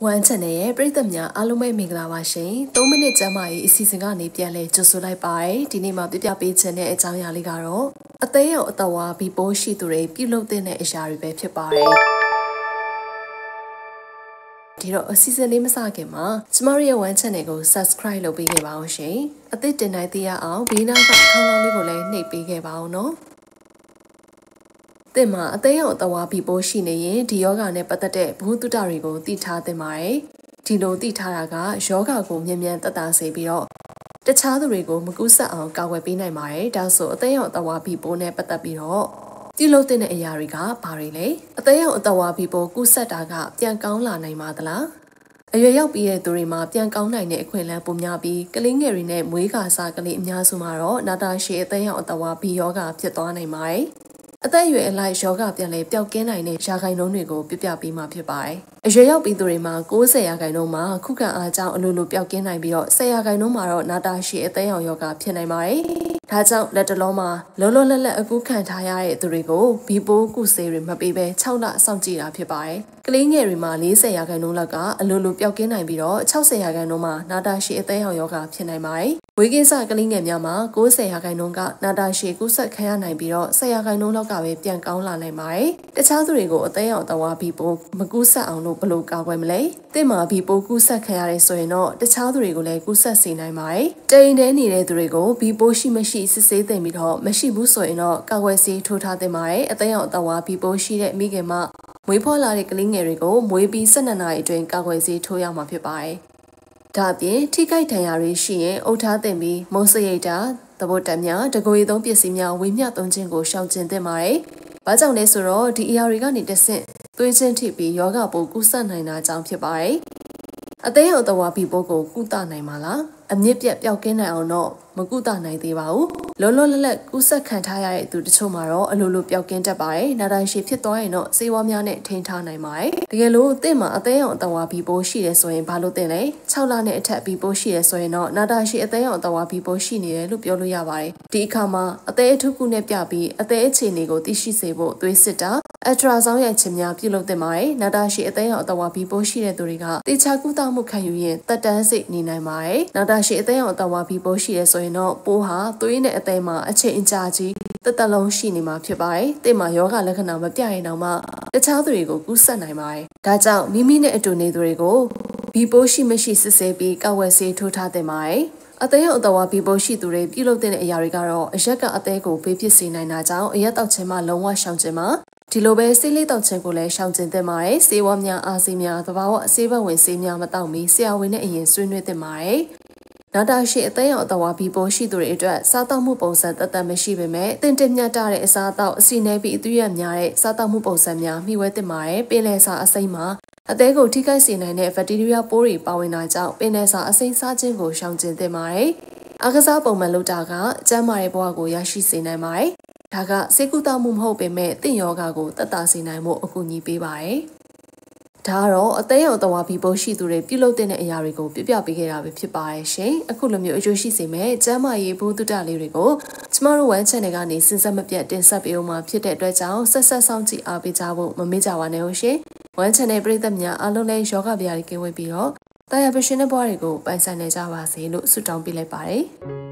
ဝမ်းချန်ရဲ့ပြည်သက်များအားလုံးပဲမင်္ဂလာပါရှင်3မိနစ်ကျမ်းမာရေးအစီအစဉ်ကနေပြန်လဲကြိုဆိုလိုက်ပါတယ်ဒီနေ့မှာပြပြပေးခြင်းတဲ့အကြောင်းအရာလေးကတော့အသေးရောင်အတော်ဝါဘီပိုးရှိသူတွေပြုလုပ်တဲ့အရာတွေပဲဖြစ်ပါတယ်ဒီတော့အစီအစဉ်လေးမစခင်မှာကျမတို့ရဲ့ One Channel ကို Subscribe လုပ်ပေးခဲ့ပါအောင်ရှင်အသစ်တင်နိုင်သေးရအောင်ဘေးနားကခေါင်းလောင်းလေးကိုလည်းနှိပ်ပေးခဲ့ပါအောင်နော်တင်မှာအသေးရောင်အတော်ဝါဘီပိုးရှိနေရင်ဒီယောဂနဲ့ပတ်သက်တဲ့ဘုဟုတ္တတွေကိုသိထားသင့်ပါတယ်ဒီလိုသိထားတာကယောဂကိုမြန်မြန်သက်သာစေပြီးတော့တခြားသူတွေကိုမကူးစက်အောင်ကာကွယ်ပေးနိုင်ပါတယ်ဒါဆိုအသေးရောင်အတော်ဝါဘီပိုးနဲ့ပတ်သက်ပြီးတော့ပြုလုပ်တဲ့အရာတွေကဘာတွေလဲအသေးရောင်အတော်ဝါဘီပိုးကူးစက်တာကပြန်ကောင်းလာနိုင်ပါသလားအရွယ်ရောက်ပြီးတဲ့သူတွေမှာပြန်ကောင်းနိုင်တဲ့အခွင့်အလမ်းပိုများပြီးကလေးငယ်တွေနဲ့မွေးကာစားကလေးအများစုမှာတော့နာတာရှည်အသေးရောင်အတော်ဝါဘီယောဂဖြစ်သွားနိုင်ပါတယ်အသက်အရွယ်အလိုက်ယောဂပြန်လဲပျောက်ကင်းနိုင်တဲ့ရာခိုင်နှုန်းတွေကိုပြပြပေးမှာဖြစ်ပါတယ်။အရွယ်ရောက်ပြီးသူတွေမှာ90ရာခိုင်နှုန်းမှာခုခံအားကြောင့်အလိုလိုပျောက်ကင်းနိုင်ပြီးတော့10ရာခိုင်နှုန်းမှာတော့နာတာရှည်အသက်ရောင်ယောဂဖြစ်နိုင်ပါတယ်။ဒါကြောင့်လက်တလုံးမှာလောလောလတ်လတ်အခုခံထားရတဲ့သူတွေကိုဘီပိုးကုဆေးတွေမပေးဘဲ6လစောင့်ကြည့်တာဖြစ်ပါတယ်။ကလေးငယ်တွေမှာ40ရာခိုင်နှုန်းလောက်ကအလိုလိုပျောက်ကင်းနိုင်ပြီးတော့60ရာခိုင်နှုန်းမှာနာတာရှည်အသက်ရောင်ယောဂဖြစ်နိုင်ပါတယ်။ဝေးကင်းစကလေးငယ်များမှာ90ရာခိုင်နှုန်းကနာတာရှည်ကူးစက်ခံရနိုင်ပြီးတော့10ရာခိုင်နှုန်းလောက်ကပဲပြန်ကောင်းလာနိုင်ပါတယ်။တခြားသူတွေကိုအသက်ရောင်တဝါဘီပိုးမကူးစက်အောင်လို့ဘယ်လိုကာကွယ်မလဲ။တင့်မှာဘီပိုးကူးစက်ခံရတယ်ဆိုရင်တော့တခြားသူတွေကိုလည်းကူးစက်စေနိုင်ပါတယ်။တိမ်တဲနေတဲ့သူတွေကိုဘီပိုးရှိမရှိစစ်ဆေးသင့်ပြီးတော့မရှိဘူးဆိုရင်တော့ကာကွယ်ဆေးထိုးထားသင့်ပါတယ်။အသက်ရောင်တဝါဘီပိုးရှိတဲ့မိခင်မမွေးဖွားလာတဲ့ကလေးငယ်တွေကိုမွေးပြီး12နာရီအတွင်းကာကွယ်ဆေးထိုးရမှာဖြစ်ပါတယ်။ဒါအပြင်ထိခိုက်ဒဏ်ရာတွေရှိရင်အုပ်ထားသင့်ပြီးမုံစရိတ်တာသဘောတက်များတကိုယ်ရည်သုံးပစ္စည်းများဝေမျှသုံးခြင်းကိုရှောင်ကျဉ်သင့်ပါတယ်။ဘာကြောင့်လဲဆိုတော့ဒီအရာတွေကနေတဆင့်သွေးချင်းထိပြီးယောဂပိုးကူးစက်နိုင်တာကြောင့်ဖြစ်ပါတယ်။အသေးရောင်တဝါဘီပိုးကိုကုသနိုင်မှာလား။အမြင့်ပြတ်ပျောက်ကင်းနိုင်အောင်တော့မကုသနိုင်သေးပါဘူး။လောလောလတ်လတ်ကူးစက်ခံထားရတဲ့သူတချို့မှာတော့အလိုလိုပျောက်ကင်းတတ်ပါတယ်။နာတာရှည်ဖြစ်သွားရင်တော့ဆေးဝါးများနဲ့ထိန်းထားနိုင်ပါတယ်။တကယ်လို့အသင့်မှာအသေးရောင်တဝါဘီပိုးရှိတယ်ဆိုရင်ဘာလို့သင့်လဲ6လနဲ့အထက်ဘီပိုးရှိတယ်ဆိုရင်တော့နာတာရှည်အသေးရောင်တဝါဘီပိုးရှိနေတယ်လို့ပြောလို့ရပါတယ်။ဒီအခါမှာအသေးအထုပ်ကူနဲ့ပြပြီးအသေးအခြေအနေကိုသိရှိစေဖို့သွေးစစ်တာအထရာဆောင်းရိုက်ခြင်းများပြုလုပ်သင့်ပါတယ်။နာတာရှည်အသေးရောင်တဝါဘီပိုးရှိတဲ့သူတွေကတေချာကုသမှုခံယူရင်တက်တန်းစိတ်နေနိုင်ပါတယ်။နာတာရှည်အသေးရောင်တဝါဘီပိုးရှိတယ်ဆိုရင်တော့ပိုးဟာသွေးနဲ့အသေးမှာအချိန်အကြာကြီးတက်လုံးရှိနေမှာဖြစ်ပါတယ်။တဲ့မှာယောဂလက္ခဏာမပြရင်တော့မှတခြားသူတွေကိုကူးစက်နိုင်ပါတယ်။ဒါကြောင့်မိမိနဲ့အတူနေသူတွေကိုဘီပိုးရှိမရှိစစ်ဆေးပြီးကာဝယ်ဆေးထိုးထားသင့်ပါတယ်။အသေးရောင်အတော်ဝါဘီပိုးရှိသူတွေပြုလုပ်တဲ့အရာတွေကတော့အရက်ကအသေးကိုဘေးဖြစ်စေနိုင်တာကြောင့်အရက်တောက်ခြင်းမှလုံးဝရှောင်ခြင်းမှာဒီလိုပဲဆေးလေးတောက်ခြင်းကိုလည်းရှောင်ကျဉ်သင့်ပါတယ်။ဆေးဝါးများအားဆေးများသဘာဝအဆေးဘဝင်ဆေးများမတောက်မီဆရာဝန်နဲ့အရင်ဆွေးနွေးသင့်ပါတယ်။နာတာရှည်အသေးရောင်အတော်ဝါဘီပိုးရှိသူတွေအတွက်စားတောက်မှုပုံစံတသက်မရှိပေမဲ့တင်တင်မြတ်တဲ့အစားအသောက်အစီနဲပြီးအသွေးရများတဲ့စားတောက်မှုပုံစံများမျှဝဲသင့်ပါတယ်။ပင်လယ်စာအစိမ်းမှာအသေးကိုထိခိုက်စေနိုင်တဲ့ဘက်တီးရီးယားပိုးတွေပါဝင်တာကြောင့်ပင်လယ်စာအစိမ်းစားခြင်းကိုရှောင်ကျဉ်သင့်ပါတယ်။အားကစားပုံမှန်လုပ်တာကကျန်းမာတဲ့ဘဝကိုရရှိစေနိုင်ပါတယ်။ဒါကစေကုသမှုမဟုတ်ပေမဲ့တင့်ယောဂကိုသက်သာစေနိုင်မှုအကူအညီပေးပါတယ်။ဒါကတော့အသေးရောင်တဝါဘီပိုးရှိသူတွေပြုလုပ်တဲ့အရာတွေကိုပြပြပေးခဲ့တာပဲဖြစ်ပါတယ်ရှင်။အခုလိုမျိုးအကျိုးရှိစေမဲ့ကျန်းမာရေးဘုဒ္ဓတလေးတွေကိုကျမတို့ One Channel ကနေစဉ်ဆက်မပြတ်တင်ဆက်ပေးအောင်မှာဖြစ်တဲ့အတွက်ကြောင့်ဆက်ဆက်ဆောင်ကြည့်အားပေးကြဖို့မမေ့ကြပါနဲ့ဟုတ်ရှင်။ One Channel ပရိသတ်များအားလုံးလည်းယောဂဗျာတွေကင်းဝေးပြီးတော့တာယာပရှင်တဲ့ဘဝတွေကိုပိုင်ဆိုင်နေကြပါစေလို့ဆုတောင်းပေးလိုက်ပါတယ်။